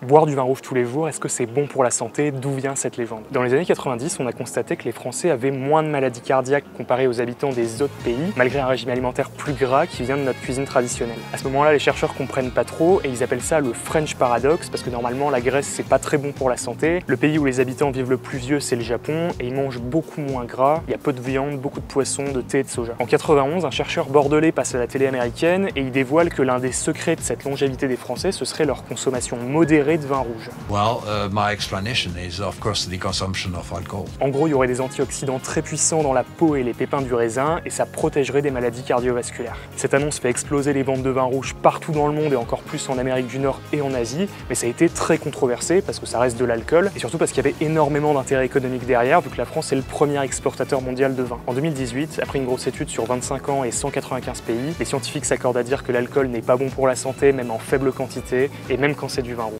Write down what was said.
Boire du vin rouge tous les jours, est-ce que c'est bon pour la santé? D'où vient cette légende? Dans les années 90, on a constaté que les Français avaient moins de maladies cardiaques comparés aux habitants des autres pays, malgré un régime alimentaire plus gras qui vient de notre cuisine traditionnelle. À ce moment-là, les chercheurs comprennent pas trop et ils appellent ça le French Paradox, parce que normalement la graisse c'est pas très bon pour la santé. Le pays où les habitants vivent le plus vieux, c'est le Japon, et ils mangent beaucoup moins gras, il y a peu de viande, beaucoup de poissons, de thé et de soja. En 91, un chercheur bordelais passe à la télé américaine et il dévoile que l'un des secrets de cette longévité des Français, ce serait leur consommation modérée de vin rouge. My explanation is of course the consumption of alcohol. En gros, il y aurait des antioxydants très puissants dans la peau et les pépins du raisin et ça protégerait des maladies cardiovasculaires. Cette annonce fait exploser les ventes de vin rouge partout dans le monde et encore plus en Amérique du Nord et en Asie, mais ça a été très controversé parce que ça reste de l'alcool et surtout parce qu'il y avait énormément d'intérêt économique derrière vu que la France est le premier exportateur mondial de vin. En 2018, après une grosse étude sur 25 ans et 195 pays, les scientifiques s'accordent à dire que l'alcool n'est pas bon pour la santé, même en faible quantité et même quand c'est du vin rouge.